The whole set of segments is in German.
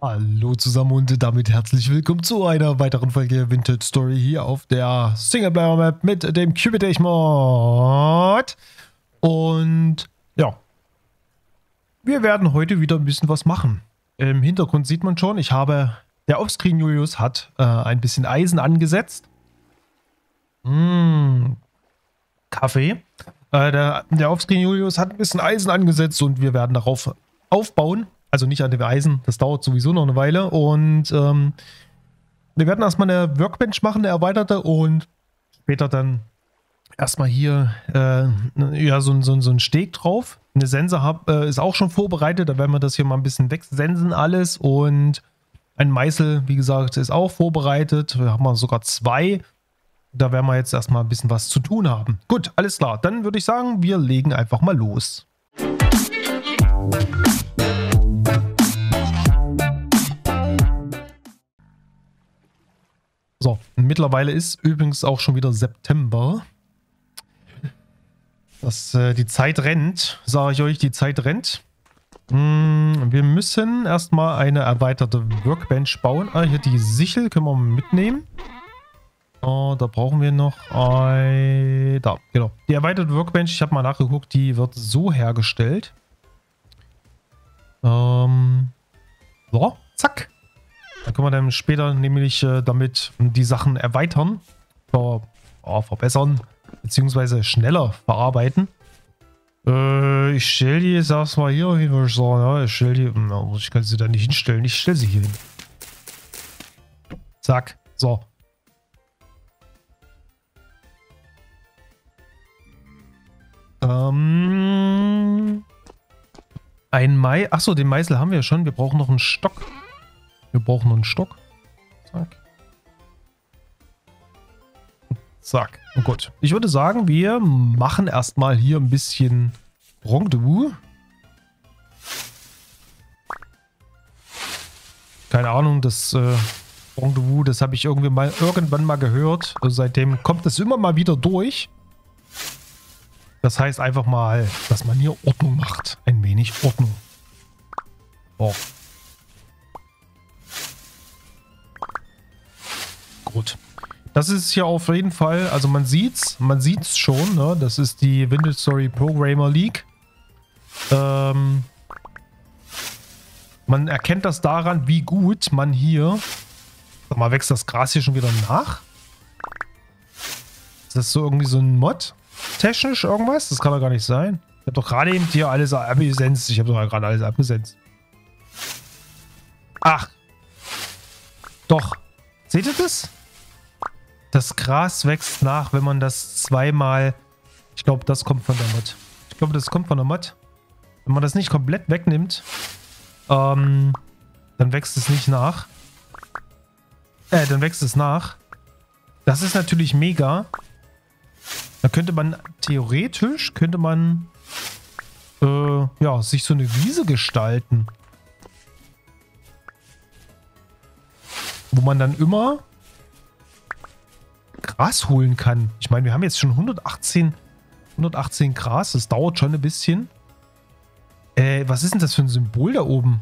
Hallo zusammen und damit herzlich willkommen zu einer weiteren Folge Vintage Story hier auf der Singleplayer Map mit dem Cubitech Mod. Und ja, wir werden heute wieder ein bisschen was machen. Im Hintergrund sieht man schon, der Offscreen Julius hat ein bisschen Eisen angesetzt. Kaffee. Der Offscreen Julius hat ein bisschen Eisen angesetzt und wir werden darauf aufbauen. Also nicht an dem Eisen, das dauert sowieso noch eine Weile. Und wir werden erstmal eine Workbench machen, eine erweiterte. Und später dann erstmal hier so ein Steg drauf. Eine Sense ist auch schon vorbereitet. Da werden wir das hier mal ein bisschen wegsensen alles. Und ein Meißel, wie gesagt, ist auch vorbereitet. Wir haben sogar 2. Da werden wir jetzt erstmal ein bisschen was zu tun haben. Gut, alles klar. Dann würde ich sagen, wir legen einfach mal los. So, mittlerweile ist übrigens auch schon wieder September. Die Zeit rennt, sage ich euch, die Zeit rennt. Wir müssen erstmal eine erweiterte Workbench bauen. Hier die Sichel können wir mitnehmen. Da brauchen wir noch da, genau. Die erweiterte Workbench, ich habe mal nachgeguckt, die wird so hergestellt. So, zack. Da können wir dann später nämlich damit die Sachen erweitern, verbessern, beziehungsweise schneller verarbeiten. Ich stelle die, sag's mal hier hin, würde ich sagen, ja, ich kann sie da nicht hinstellen, ich stelle sie hier hin. Zack, so. Achso, den Meißel haben wir schon, wir brauchen noch einen Stock. Zack. Zack. Und gut. Ich würde sagen, wir machen erstmal hier ein bisschen Rendezvous. Keine Ahnung, das Rendezvous, das habe ich irgendwann mal gehört. Also seitdem kommt es immer mal wieder durch. Das heißt einfach mal, dass man hier Ordnung macht. Ein wenig Ordnung. Oh. Gut. Das ist hier auf jeden Fall, also man sieht's schon, ne? Das ist die Vintage Story Programmer League. Man erkennt das daran, wie gut man hier... Sag mal, wächst das Gras hier schon wieder nach? Ist das so irgendwie so ein Mod? Technisch irgendwas? Das kann doch gar nicht sein. Ich habe doch gerade eben hier alles abgesenzt. Ach. Doch. Seht ihr das? Das Gras wächst nach, wenn man das zweimal... Ich glaube, das kommt von der Mod. Wenn man das nicht komplett wegnimmt, dann wächst es nicht nach. Dann wächst es nach. Das ist natürlich mega. Da könnte man theoretisch, sich so eine Wiese gestalten. Wo man dann immer Gras holen kann. Ich meine, wir haben jetzt schon 118 Gras. Das dauert schon ein bisschen. Was ist denn das für ein Symbol da oben?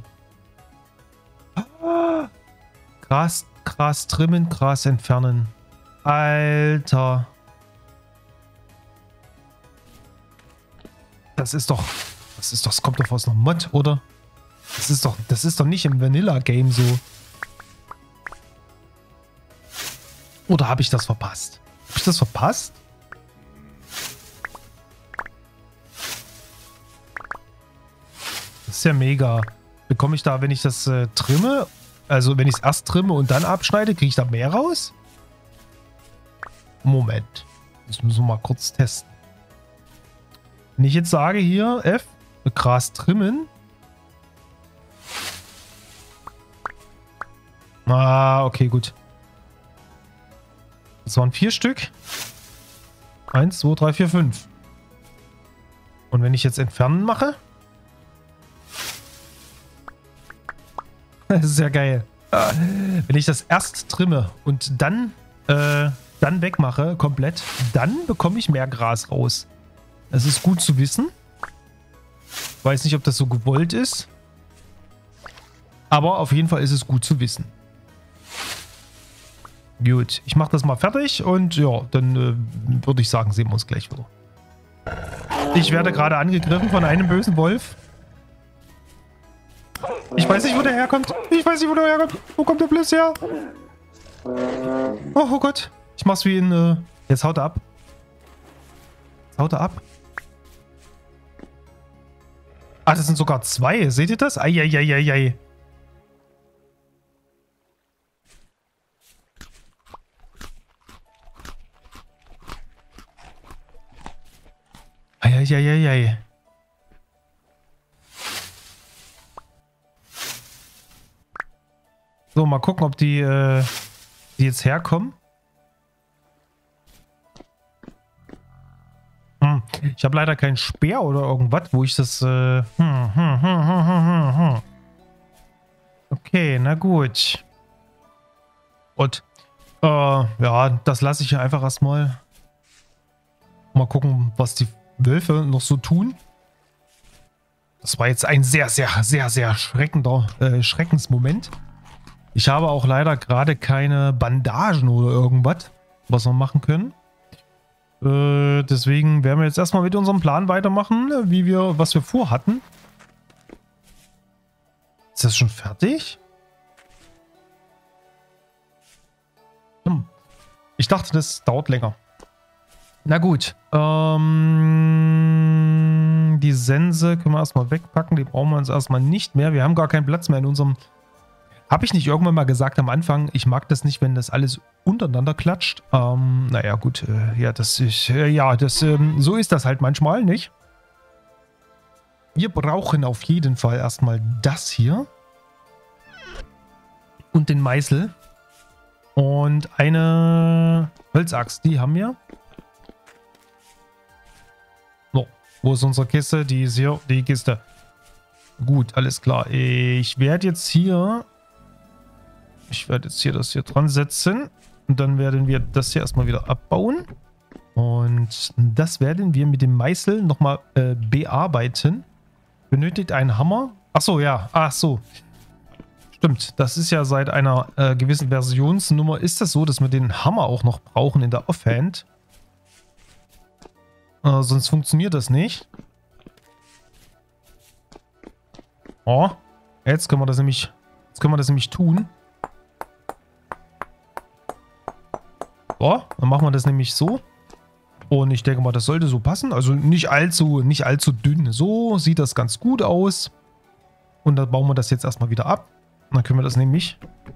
Gras trimmen, Gras entfernen. Alter. Das kommt doch aus einer Mod, oder? Das ist doch nicht im Vanilla-Game so. Oder habe ich das verpasst? Das ist ja mega. Bekomme ich da, wenn ich das trimme, also wenn ich es erst trimme und dann abschneide, kriege ich da mehr raus? Moment. Das müssen wir mal kurz testen. Wenn ich jetzt sage hier, F, Gras trimmen. Okay, gut. Das waren 4 Stück. 1, 2, 3, 4, 5. Und wenn ich jetzt entfernen mache? Das ist ja geil. Wenn ich das erst trimme und dann wegmache, komplett, dann bekomme ich mehr Gras raus. Das ist gut zu wissen. Weiß nicht, ob das so gewollt ist. Aber auf jeden Fall ist es gut zu wissen. Gut, ich mache das mal fertig und ja, dann würde ich sagen, sehen wir uns gleich wieder. Ich werde gerade angegriffen von einem bösen Wolf. Ich weiß nicht, wo der herkommt. Ich weiß nicht, wo der herkommt. Wo kommt der bloß her? Oh Gott. Ich mach's wie in... Jetzt haut er ab. Jetzt haut er ab. Ah, das sind sogar zwei. Seht ihr das? Eieieiei. Eieieiei. So, mal gucken, ob die jetzt herkommen. Ich habe leider keinen Speer oder irgendwas, wo ich das... Okay, na gut. Und ja, das lasse ich einfach erstmal. Mal gucken, was die Wölfe noch so tun. Das war jetzt ein sehr Schreckensmoment. Ich habe auch leider gerade keine Bandagen oder irgendwas, was wir machen können. Deswegen werden wir jetzt erstmal mit unserem Plan weitermachen, was wir vorhatten. Ist das schon fertig? Ich dachte, das dauert länger. Na gut. Die Sense können wir erstmal wegpacken. Die brauchen wir uns erstmal nicht mehr. Wir haben gar keinen Platz mehr in unserem... Habe ich nicht irgendwann mal gesagt am Anfang, ich mag das nicht, wenn das alles untereinander klatscht. Naja, gut. Ja, so ist das halt manchmal, nicht? Wir brauchen auf jeden Fall erstmal das hier. Und den Meißel. Und eine Holzaxt, die haben wir. So, wo ist unsere Kiste? Die ist hier, die Kiste. Gut, alles klar. Ich werde jetzt hier das hier dran setzen. Und dann werden wir das hier erstmal wieder abbauen. Und das werden wir mit dem Meißel nochmal bearbeiten. Benötigt einen Hammer. Achso, ja. Ach so. Stimmt. Das ist ja seit einer gewissen Versionsnummer ist das so, dass wir den Hammer auch noch brauchen in der Offhand. Sonst funktioniert das nicht. Oh. Jetzt können wir das nämlich tun. So, dann machen wir das nämlich so. Und ich denke mal, das sollte so passen. Also nicht allzu dünn. So sieht das ganz gut aus. Und dann bauen wir das jetzt erstmal wieder ab. Und dann können wir das nämlich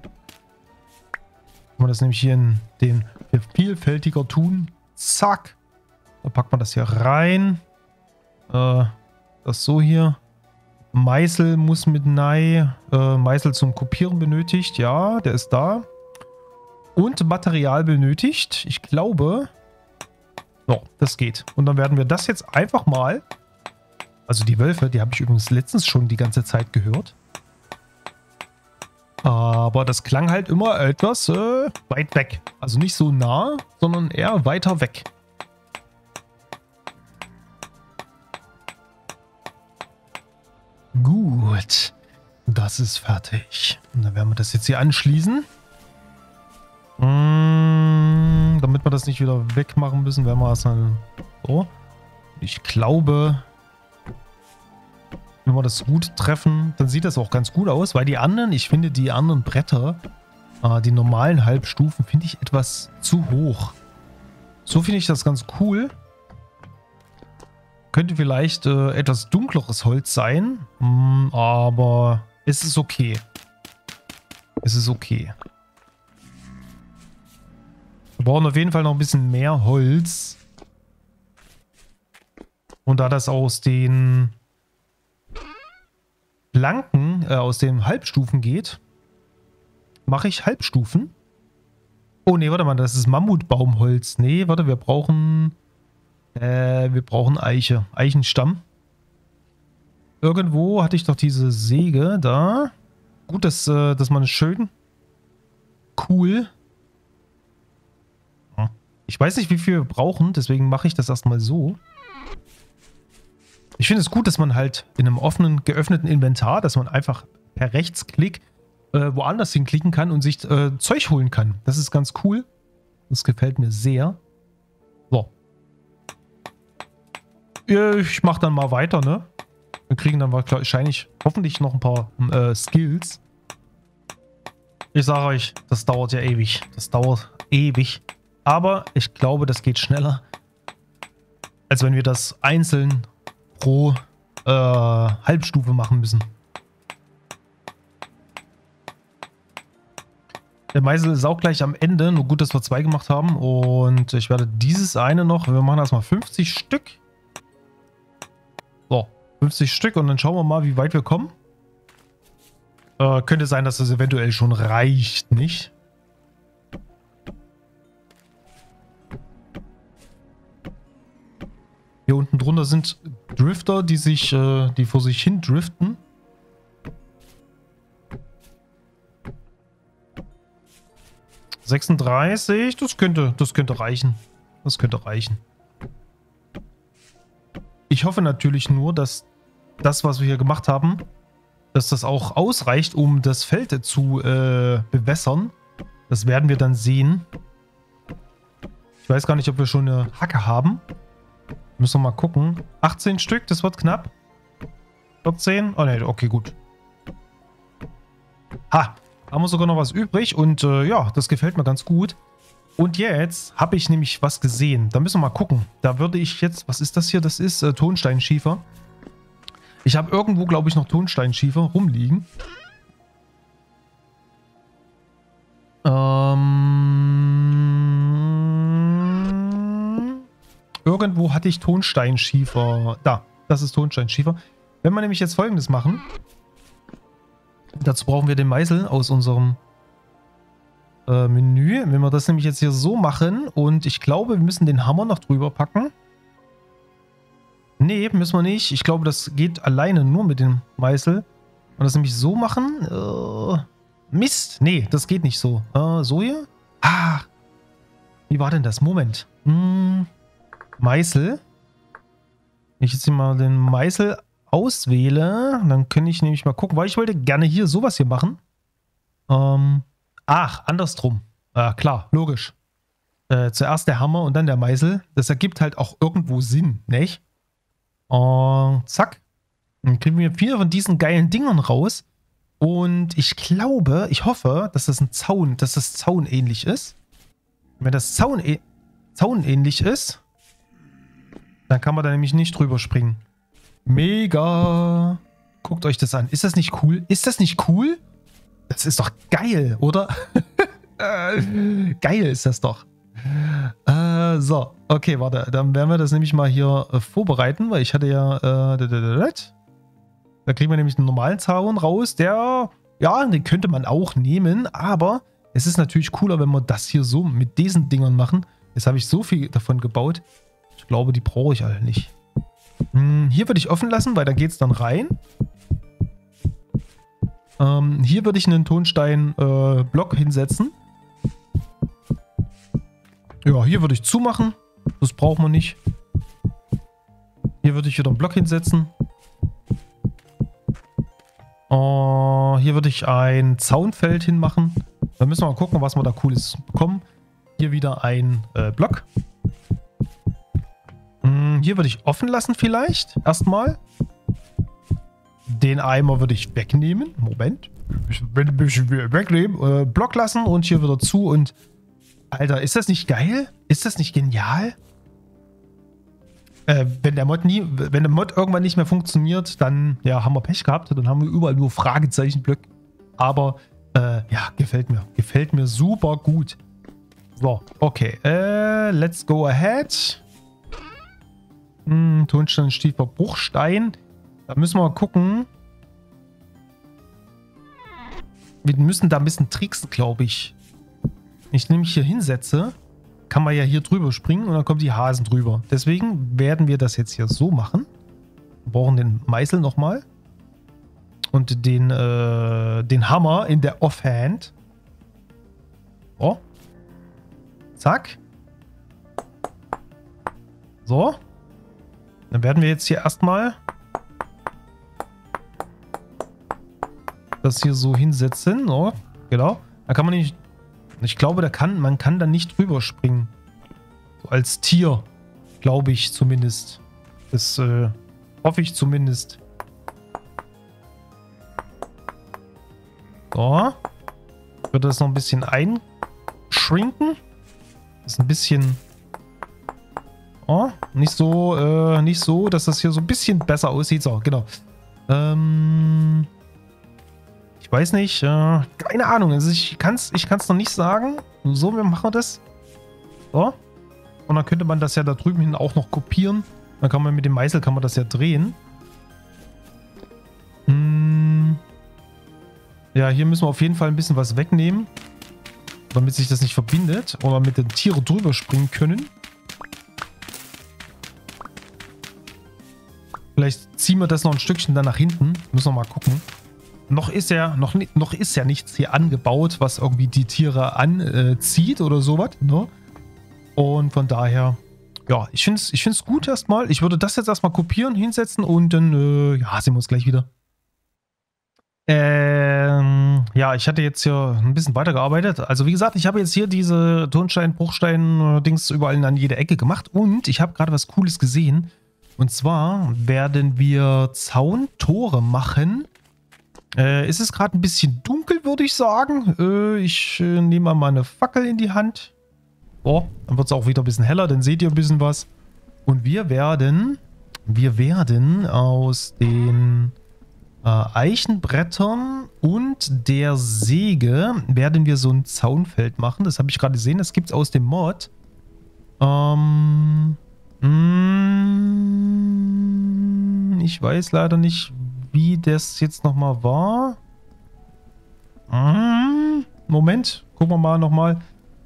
hier in den vielfältiger tun. Zack. Dann packt man das hier rein. Das so hier. Meißel muss mit rein. Meißel zum Kopieren benötigt. Ja, der ist da. Und Material benötigt. Ich glaube... So, das geht. Und dann werden wir das jetzt einfach mal... Also die Wölfe, die habe ich übrigens letztens schon die ganze Zeit gehört. Aber das klang halt immer etwas weit weg. Also nicht so nah, sondern eher weiter weg. Gut. Das ist fertig. Und dann werden wir das jetzt hier anschließen. Damit wir das nicht wieder wegmachen müssen, werden wir erstmal so. Ich glaube, wenn wir das gut treffen, dann sieht das auch ganz gut aus, weil die anderen, ich finde die anderen Bretter, die normalen Halbstufen, finde ich etwas zu hoch. So finde ich das ganz cool. Könnte vielleicht etwas dunkleres Holz sein, aber es ist okay. Es ist okay. Wir brauchen auf jeden Fall noch ein bisschen mehr Holz. Und da das aus den Planken, aus den Halbstufen geht, mache ich Halbstufen. Oh ne, warte mal, das ist Mammutbaumholz. Nee, warte, wir brauchen Eiche, Eichenstamm. Irgendwo hatte ich doch diese Säge da. Gut, dass man schön cool. Ich weiß nicht, wie viel wir brauchen, deswegen mache ich das erstmal so. Ich finde es gut, dass man halt in einem offenen, geöffneten Inventar, dass man einfach per Rechtsklick woanders hinklicken kann und sich Zeug holen kann. Das ist ganz cool. Das gefällt mir sehr. So. Ich mache dann mal weiter, ne? Wir kriegen dann wahrscheinlich, hoffentlich noch ein paar Skills. Ich sage euch, das dauert ja ewig. Das dauert ewig. Aber ich glaube, das geht schneller, als wenn wir das einzeln pro Halbstufe machen müssen. Der Meißel ist auch gleich am Ende. Nur gut, dass wir 2 gemacht haben. Und ich werde dieses eine noch, wir machen erstmal 50 Stück. So, 50 Stück und dann schauen wir mal, wie weit wir kommen. Könnte sein, dass das eventuell schon reicht, nicht? Hier unten drunter sind Drifter, die vor sich hin driften. $36, das könnte reichen. Das könnte reichen. Ich hoffe natürlich nur, dass das, was wir hier gemacht haben, dass das auch ausreicht, um das Feld zu bewässern. Das werden wir dann sehen. Ich weiß gar nicht, ob wir schon eine Hacke haben. Müssen wir mal gucken. 18 Stück, das wird knapp. 14? Oh ne, okay, gut. Ha, haben wir sogar noch was übrig und ja, das gefällt mir ganz gut. Und jetzt habe ich nämlich was gesehen. Da müssen wir mal gucken. Da würde ich jetzt, was ist das hier? Das ist Tonsteinschiefer. Ich habe irgendwo, glaube ich, noch Tonsteinschiefer rumliegen. Irgendwo hatte ich Tonsteinschiefer. Da, das ist Tonsteinschiefer. Wenn wir nämlich jetzt Folgendes machen. Dazu brauchen wir den Meißel aus unserem Menü. Wenn wir das nämlich jetzt hier so machen und ich glaube, wir müssen den Hammer noch drüber packen. Nee, müssen wir nicht. Ich glaube, das geht alleine nur mit dem Meißel. Und das nämlich so machen. Mist. Nee, das geht nicht so. So hier? Ah. Wie war denn das? Moment. Meißel. Wenn ich jetzt hier mal den Meißel auswähle, dann kann ich nämlich mal gucken, weil ich wollte gerne hier sowas hier machen. Ach, andersrum. Klar, logisch. Zuerst der Hammer und dann der Meißel. Das ergibt halt auch irgendwo Sinn, nicht? Zack. Dann kriegen wir 4 von diesen geilen Dingern raus. Und ich glaube, ich hoffe, dass das zaunähnlich ist. Wenn das zaunähnlich ist, dann kann man da nämlich nicht drüber springen. Mega. Guckt euch das an. Ist das nicht cool? Ist das nicht cool? Das ist doch geil, oder? Geil ist das doch. So, okay, warte. Dann werden wir das nämlich mal hier vorbereiten, weil ich hatte ja... Da kriegen wir nämlich einen normalen Zaun raus, der... Ja, den könnte man auch nehmen, aber es ist natürlich cooler, wenn wir das hier so mit diesen Dingern machen. Jetzt habe ich so viel davon gebaut. Ich glaube, die brauche ich alle nicht. Hier würde ich offen lassen, weil da geht es dann rein. Hier würde ich einen Tonstein-Block hinsetzen. Ja, hier würde ich zumachen. Das braucht man nicht. Hier würde ich wieder einen Block hinsetzen. Hier würde ich ein Zaunfeld hinmachen. Dann müssen wir mal gucken, was wir da Cooles bekommen. Hier wieder ein Block. Hier würde ich offen lassen vielleicht. Erstmal. Den Eimer würde ich wegnehmen. Moment. Wegnehmen. Block lassen und hier wieder zu. Und Alter, ist das nicht geil? Ist das nicht genial? Wenn der Mod irgendwann nicht mehr funktioniert, dann ja, haben wir Pech gehabt. Dann haben wir überall nur Fragezeichenblöcke. Aber ja, gefällt mir. Gefällt mir super gut. So, okay. Let's go ahead. Tonsteinschiefer Bruchstein. Da müssen wir mal gucken. Wir müssen da ein bisschen tricksen, glaube ich. Wenn ich nämlich hier hinsetze, kann man ja hier drüber springen und dann kommen die Hasen drüber. Deswegen werden wir das jetzt hier so machen. Wir brauchen den Meißel nochmal. Und den Hammer in der Offhand. So. Zack. So. Dann werden wir jetzt hier erstmal das hier so hinsetzen. Oh, genau. Da kann man nicht... Ich glaube, man kann da nicht drüber springen. So als Tier. Glaube ich zumindest. Das hoffe ich zumindest. So. Ich würde das noch ein bisschen einschrinken. Das ist ein bisschen... Oh, nicht so, dass das hier so ein bisschen besser aussieht. So, genau. Ich weiß nicht. Keine Ahnung. Also ich kann's noch nicht sagen. So, wir machen das. So. Und dann könnte man das ja da drüben hin auch noch kopieren. Dann kann man mit dem Meißel das ja drehen. Ja, hier müssen wir auf jeden Fall ein bisschen was wegnehmen. Damit sich das nicht verbindet. Oder mit den Tieren drüber springen können. Vielleicht ziehen wir das noch ein Stückchen dann nach hinten. Müssen wir mal gucken. Noch ist ja nichts hier angebaut, was irgendwie die Tiere anzieht oder sowas. Ne? Und von daher, ja, ich finde es gut erstmal. Ich würde das jetzt erstmal kopieren, hinsetzen und dann, ja, sehen wir uns gleich wieder. Ja, ich hatte jetzt hier ein bisschen weitergearbeitet. Also wie gesagt, ich habe jetzt hier diese Tonstein, Bruchstein, Dings überall an jede Ecke gemacht. Und ich habe gerade was Cooles gesehen. Und zwar werden wir Zauntore machen. Es ist gerade ein bisschen dunkel, würde ich sagen. Ich nehme mal eine Fackel in die Hand. Oh, dann wird es auch wieder ein bisschen heller, dann seht ihr ein bisschen was. Und wir werden aus den Eichenbrettern und der Säge werden wir so ein Zaunfeld machen. Das habe ich gerade gesehen, das gibt es aus dem Mod. Ich weiß leider nicht, wie das jetzt nochmal war. Moment, gucken wir mal nochmal.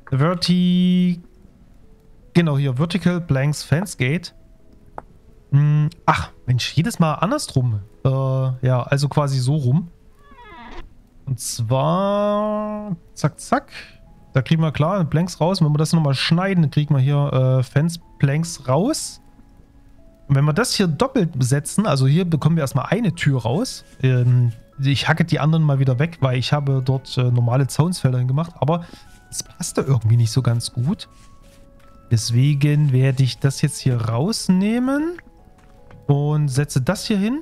Genau hier, Vertical Blanks Fence Gate. Ach, Mensch, jedes Mal andersrum. Ja, also quasi so rum. Und zwar, zack, zack. Da kriegen wir klar Blanks raus. Und wenn wir das nochmal schneiden, dann kriegen wir hier Fence Blanks raus. Und wenn wir das hier doppelt besetzen, also hier bekommen wir erstmal eine Tür raus. Ich hacke die anderen mal wieder weg, weil ich habe dort normale Zaunsfelder hingemacht. Aber es passte irgendwie nicht so ganz gut. Deswegen werde ich das jetzt hier rausnehmen und setze das hier hin.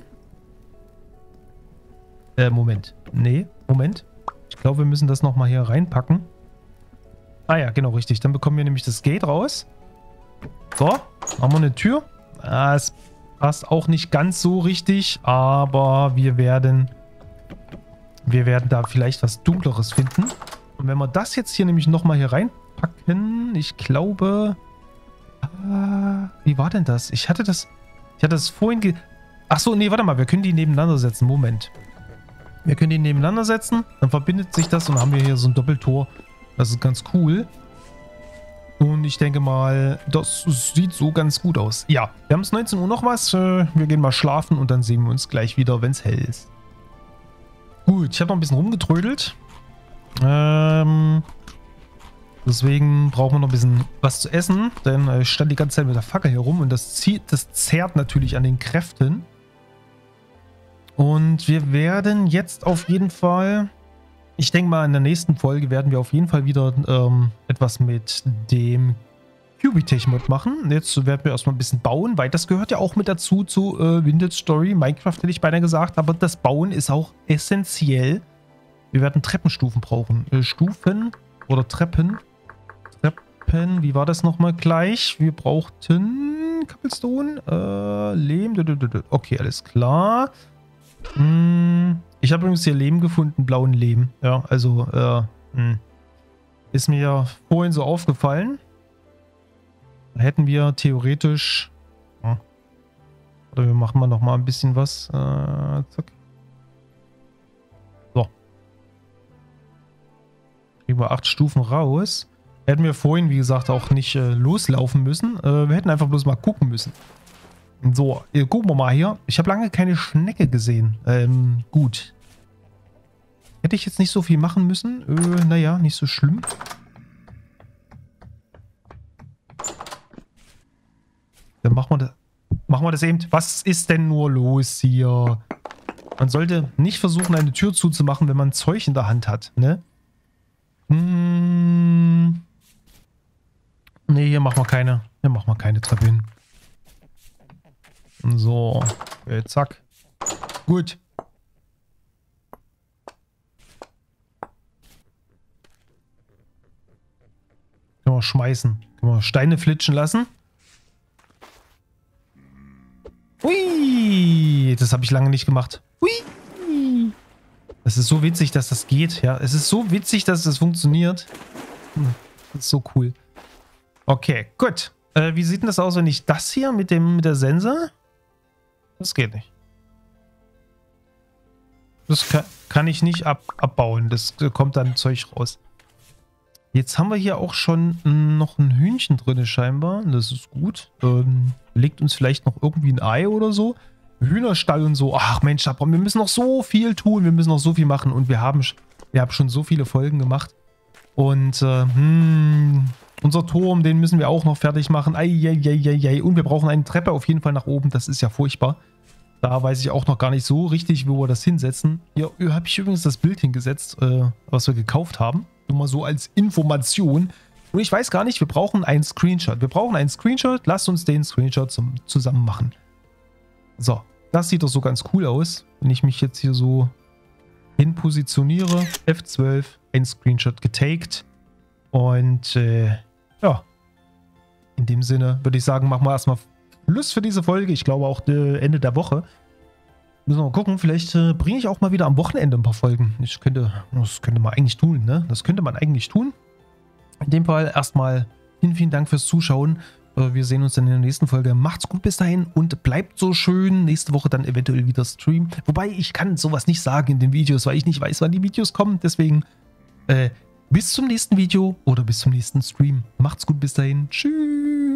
Moment. Nee, Moment. Ich glaube, wir müssen das nochmal hier reinpacken. Ah ja, genau, richtig. Dann bekommen wir nämlich das Gate raus. So, haben wir eine Tür. Es passt auch nicht ganz so richtig, aber wir werden da vielleicht was Dunkleres finden. Und wenn wir das jetzt hier nämlich nochmal hier reinpacken, ich glaube... wie war denn das? Ich hatte das vorhin... Achso, nee, warte mal, wir können die nebeneinander setzen. Moment. Wir können die nebeneinander setzen, dann verbindet sich das und dann haben wir hier so ein Doppeltor. Das ist ganz cool. Und ich denke mal, das sieht so ganz gut aus. Ja, wir haben es 19 Uhr noch was. Wir gehen mal schlafen und dann sehen wir uns gleich wieder, wenn es hell ist. Gut, ich habe noch ein bisschen rumgetrödelt. Deswegen brauchen wir noch ein bisschen was zu essen. Denn ich stand die ganze Zeit mit der Fackel hier rum und das zerrt natürlich an den Kräften. Und wir werden jetzt auf jeden Fall... Ich denke mal, in der nächsten Folge werden wir auf jeden Fall wieder etwas mit dem Cubitech-Mod machen. Jetzt werden wir erstmal ein bisschen bauen, weil das gehört ja auch mit dazu zu Windows Story. Minecraft hätte ich beinahe gesagt, aber das Bauen ist auch essentiell. Wir werden Treppenstufen brauchen. Stufen oder Treppen. Treppen, wie war das nochmal gleich? Wir brauchten Cobblestone, Lehm. Okay, alles klar. Ich habe übrigens hier Lehm gefunden, blauen Lehm. Ja, also, ist mir vorhin so aufgefallen. Da hätten wir theoretisch... Ja. Oder wir machen mal nochmal ein bisschen was. Zack. So. Kriegen wir 8 Stufen raus. Hätten wir vorhin, wie gesagt, auch nicht loslaufen müssen. Wir hätten einfach bloß mal gucken müssen. So, gucken wir mal hier. Ich habe lange keine Schnecke gesehen. Gut. Hätte ich jetzt nicht so viel machen müssen? Naja, nicht so schlimm. Dann machen wir das eben. Was ist denn nur los hier? Man sollte nicht versuchen, eine Tür zuzumachen, wenn man Zeug in der Hand hat, ne? Ne, hier machen wir keine. Hier machen wir keine Treppe hin. So. Okay, zack. Gut. Können wir schmeißen. Können wir Steine flitschen lassen. Ui. Das habe ich lange nicht gemacht. Ui. Es ist so witzig, dass das geht. Ja, es ist so witzig, dass das funktioniert. Das ist so cool. Okay, gut. Wie sieht denn das aus, wenn ich das hier mit der Sense? Das geht nicht. Das kann ich nicht abbauen. Das kommt dann Zeug raus. Jetzt haben wir hier auch schon noch ein Hühnchen drin scheinbar. Das ist gut. Legt uns vielleicht noch irgendwie ein Ei oder so. Hühnerstall und so. Ach Mensch, wir müssen noch so viel tun. Wir müssen noch so viel machen. Und wir haben schon so viele Folgen gemacht. Und unser Turm, den müssen wir auch noch fertig machen. Eieieiei. Und wir brauchen eine Treppe auf jeden Fall nach oben. Das ist ja furchtbar. Da weiß ich auch noch gar nicht so richtig, wo wir das hinsetzen. Hier habe ich übrigens das Bild hingesetzt, was wir gekauft haben. Nur mal so als Information. Und ich weiß gar nicht, wir brauchen einen Screenshot. Wir brauchen einen Screenshot. Lasst uns den Screenshot zusammen machen. So, das sieht doch so ganz cool aus. Wenn ich mich jetzt hier so hin positioniere. F12, ein Screenshot getaked. Und ja, in dem Sinne würde ich sagen, machen wir erstmal Schluss für diese Folge. Ich glaube auch Ende der Woche. Müssen wir mal gucken, vielleicht bringe ich auch mal wieder am Wochenende ein paar Folgen. Das könnte man eigentlich tun, ne? Das könnte man eigentlich tun. In dem Fall erstmal vielen Dank fürs Zuschauen. Wir sehen uns dann in der nächsten Folge. Macht's gut bis dahin und bleibt so schön. Nächste Woche dann eventuell wieder Stream. Wobei, ich kann sowas nicht sagen in den Videos, weil ich nicht weiß, wann die Videos kommen. Deswegen bis zum nächsten Video oder bis zum nächsten Stream. Macht's gut bis dahin. Tschüss.